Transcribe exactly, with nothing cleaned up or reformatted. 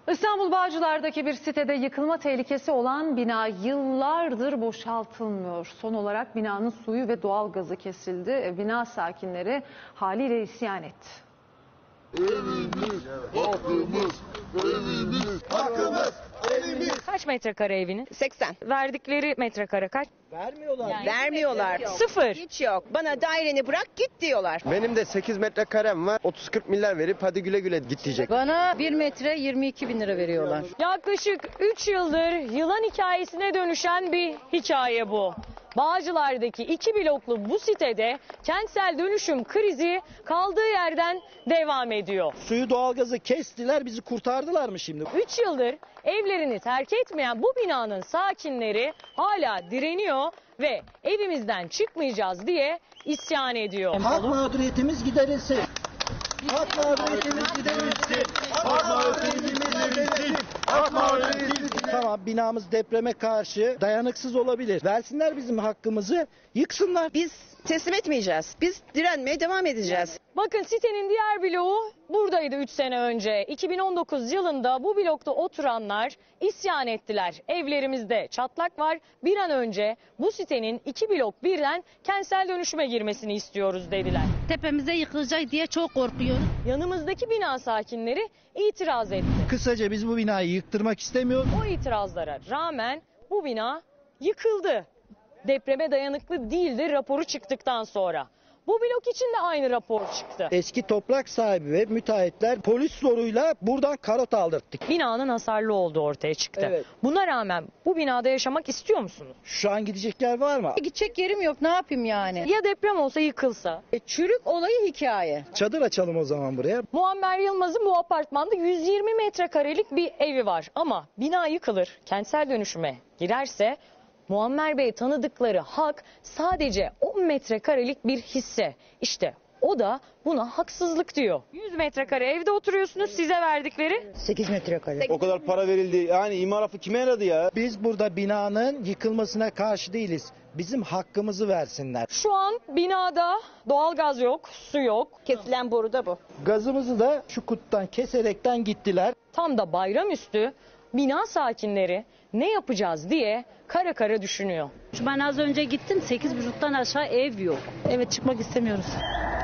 İstanbul Bağcılar'daki bir sitede yıkılma tehlikesi olan bina yıllardır boşaltılmıyor. Son olarak binanın suyu ve doğalgazı kesildi. Bina sakinleri haliyle isyan etti. Evimiz, hakkımız, evimiz, hakkımız, evimiz. Kaç metrekare eviniz? seksen. Verdikleri metrekare kaç? Vermiyorlar. Yani Vermiyorlar. Sıfır. Hiç yok. Bana daireni bırak git diyorlar. Benim de sekiz metrekarem var. otuz kırk milyar verip hadi güle güle git diyecek. Bana bir metre yirmi iki bin lira veriyorlar. Yaklaşık üç yıldır yılan hikayesine dönüşen bir hikaye bu. Bağcılar'daki iki bloklu bu sitede kentsel dönüşüm krizi kaldığı yerden devam ediyor. Suyu doğalgazı kestiler, bizi kurtardılar mı şimdi? üç yıldır evlerini terk etmeyen bu binanın sakinleri hala direniyor ve evimizden çıkmayacağız diye isyan ediyor. Hak mağduriyetimiz giderilsin. Hak mağduriyetimiz giderilsin. Hak mağduriyetimiz giderilsin. Hak mağduriyetimiz. Tamam, binamız depreme karşı dayanıksız olabilir. Versinler bizim hakkımızı, yıksınlar. Biz teslim etmeyeceğiz. Biz direnmeye devam edeceğiz. Bakın sitenin diğer bloğu buradaydı üç sene önce. iki bin on dokuz yılında bu blokta oturanlar isyan ettiler. Evlerimizde çatlak var. Bir an önce bu sitenin iki blok birden kentsel dönüşüme girmesini istiyoruz dediler. Tepemize yıkılacak diye çok korkuyoruz. Yanımızdaki bina sakinleri itiraz etti. Kısaca biz bu binayı yıktırmak istemiyoruz. O itirazlara rağmen bu bina yıkıldı. Depreme dayanıklı değildi raporu çıktıktan sonra. Bu blok için de aynı rapor çıktı. Eski toprak sahibi ve müteahhitler polis zoruyla buradan karot aldırttık. Binanın hasarlı olduğu ortaya çıktı. Evet. Buna rağmen bu binada yaşamak istiyor musunuz? Şu an gidecek yer var mı? Gidecek yerim yok, ne yapayım yani? Ya deprem olsa yıkılsa? E, çürük olayı hikaye. Çadır açalım o zaman buraya. Muammer Yılmaz'ın bu apartmanda yüz yirmi metrekarelik bir evi var. Ama bina yıkılır, kentsel dönüşüme girerse Muammer Bey tanıdıkları hak sadece on metrekarelik bir hisse. İşte o da buna haksızlık diyor. yüz metrekare evde oturuyorsunuz, size verdikleri sekiz metrekare. O kadar para verildi. Yani imar affı kime yaradı ya? Biz burada binanın yıkılmasına karşı değiliz. Bizim hakkımızı versinler. Şu an binada doğalgaz yok, su yok. Kesilen boru da bu. Gazımızı da şu kuttan keserekten gittiler. Tam da bayramüstü bina sakinleri ne yapacağız diye kara kara düşünüyor. Ben az önce gittim, sekiz buçuktan aşağı ev yok. Evet, çıkmak istemiyoruz.